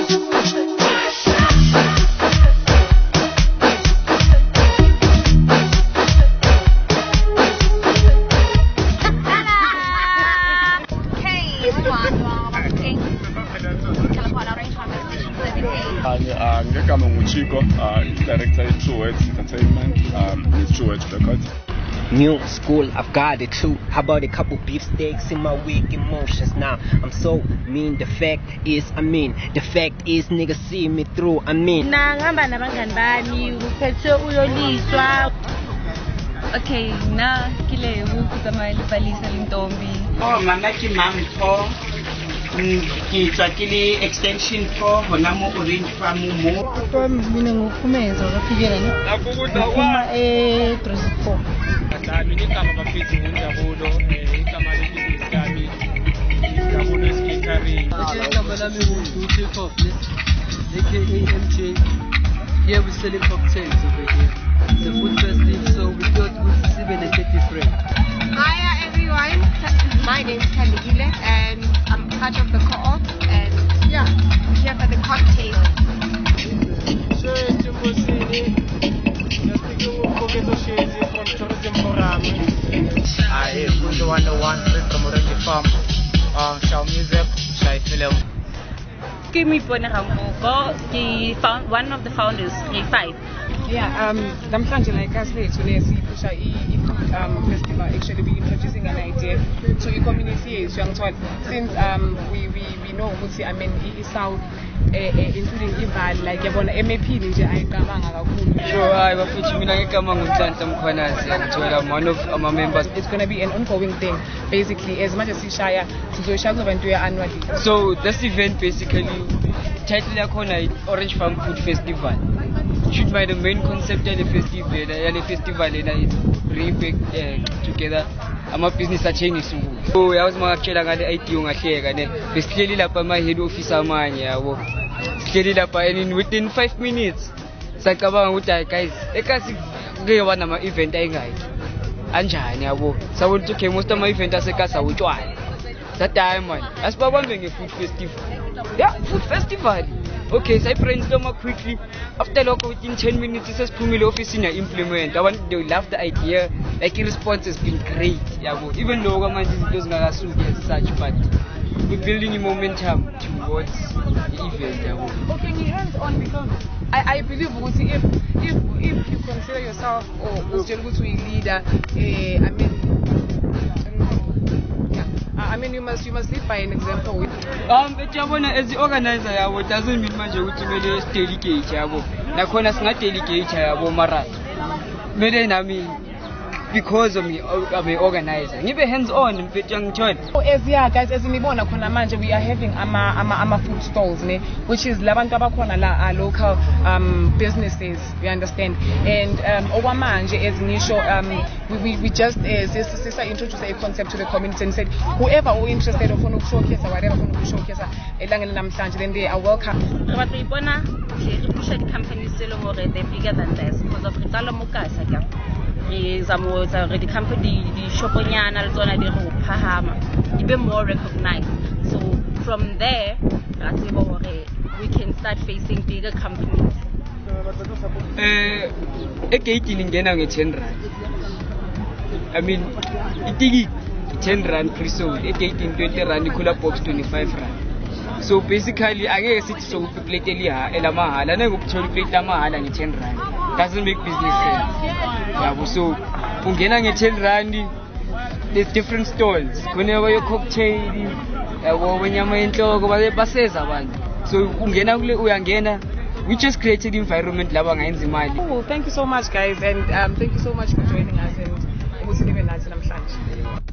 Ngegama nguChico, director at True Words Entertainment, with True Words Records. New school, I've got it too. How about a couple beefsteaks in my weak emotions? Now I'm so mean. The fact is, niggas see me through. Okay, na kile ukuzama libalisa lintombi. Oh, mana ki mami po. Ki tsakili extension po hona mo orange farm mo. Kwa mina ngokumeza kafikela ni. Akukudwa e34. Mina igama bafisi ngenjabulo igama lebhizinisi lami Jabulo Catering. Igama lami ngu-Takeoff aka MJ. Here we're selling cocktails over here. It's a food festival, so we thought we'd see a bit different. Hi everyone, my name is Thandile and I'm part of the co-op and yeah, I'm here for the cocktail. From Tourism Forum. I Kundu 101 from Orange Farm. Show music, show film. Kimi Ponahamoko, one of the founders, K5. Yeah, namhlanje like us lethu lesipusha festival actually we introducing an idea to the community since we know ukuthi I mean iSouth including Ivali like yabona MAP nje ayicabanga kakhulu. Sure, hayi bafethu mina ngegama nguNhlanhla Mkhwanazi ngithola one of our members. It's going to be an ongoing thing basically as much as sishaya sizoshaya kubantu annually. So this event basically title yakhona Orange Farm Food Festival. Should by the main concept of the festival is bring back together ama business chain isungulu. So yazi makutshela ngale idea ungahleka ne besihleli lapha ama head office amanye yabo. Sihleli lapha and within 5 minutes sacabanga ukuthi guys ekasi ngeke wana ama event ayingaki. Anjani yabo. Sabona ukuthi okay most ama event asekasa utshwala. That time man asibabambe nge food festival. Yeah, food festival. Okay, so I brainstorm quickly. After within 10 minutes, it's a office in implement. They love the idea. Like the response has been great. Yeah, even though it doesn't as such, but we're building a momentum towards the event. Yeah. Okay, you hands on because I believe if you consider yourself or a leader, I mean, you must lead by an example. As the organizer, it doesn't mean much to delegate. Nakona singa delegate yabo mara. I mean, because of me, I'm an organizer. Ngibe hands on mfethu ngithola. Guys, as nibona khona manje we are having ama food stalls which is labantu abakhona la local businesses, you understand, and okwamanje as ngisho we just introduced a concept to the community and said whoever who interested ofuna ukushowcase whatever ofuna ukushowcase elangeni namhlanje then they are welcome. But we bona push the companies they're bigger than this because of Ritalo Mukasa ka. The company the shoponyana le tsona di go phahama be more recognized, so from there we can start facing bigger companies. Egate ingena nge10 rand. I mean itiki 10 rand pre-sold, egate 20 rand, ikhula box 25 rand. So basically angeke sithi so plate elamahala nengokuthola plate lamahala nge10 rand. Doesn't make business sense. Yeah, so ungena nge10 rand, there's different stalls. Kunewa yo cocktail, yabo wenyama yenhloko baseza abantu. So ungena kule uyangena. We just created environment laba ngayenza imali. Oh, thank you so much guys and thank you so much for joining us and ukuthi nibe nathi namhlanje.